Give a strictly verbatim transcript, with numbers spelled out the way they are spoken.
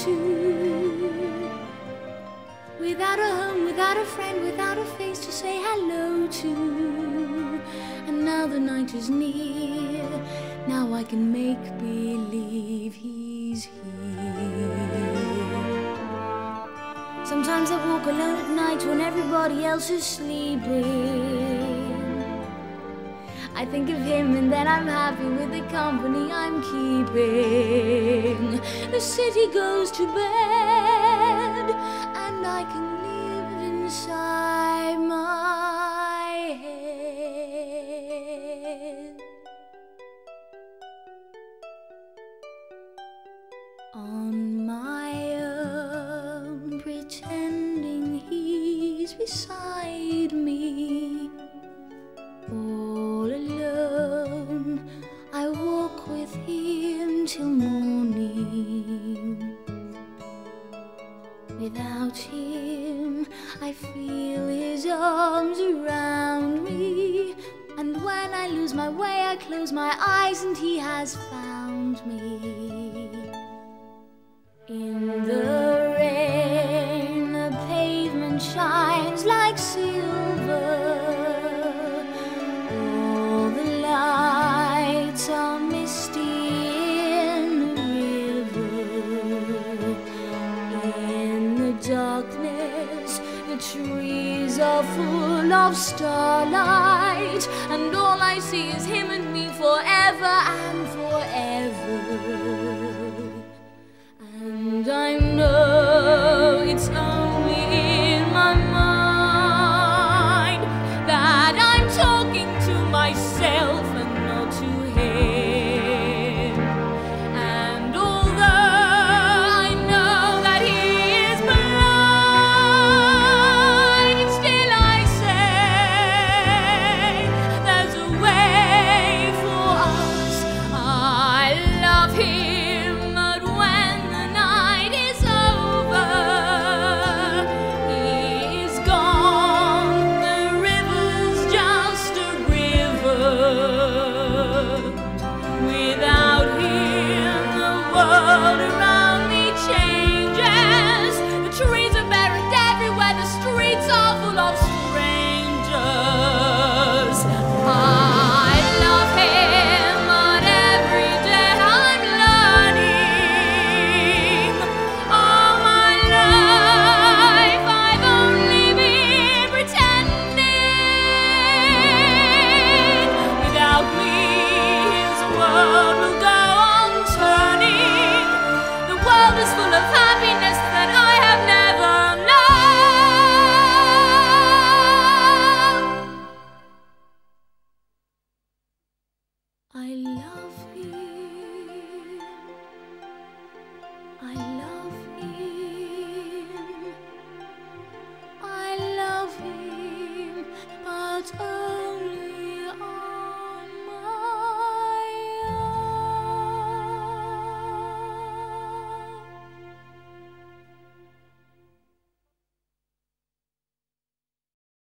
to. Without a home, without a friend, without a face to say hello to. And now the night is near, now I can make believe he's here. Sometimes I walk alone at night when everybody else is sleeping. I think of him and then I'm happy with the company I'm keeping. The city goes to bed and I can live inside my head. On my own, pretending he's beside me. All alone, I walk with him till morning. Without him, I feel his arms around me. And when I lose my way, I close my eyes and he has found me. In the rain, the pavement shines like silver. All the lights are misty in the river. In the darkness, the trees are full of starlight. And all I see is him and me forever and forever. And I know it's only in my mind that I'm talking to myself and not to him. And although I know that he is blind, still I say there's a way for us. I love him, but when the night is over, he is gone. The river's just a river. Without him, the world around me changes. The trees are buried everywhere, the streets are full of strangers. I love him, but every day I'm learning. All my life I've only been pretending. Without me, his world will go on turning. The world is full of happiness that I have never known. I love him. I love him. I love him, but oh.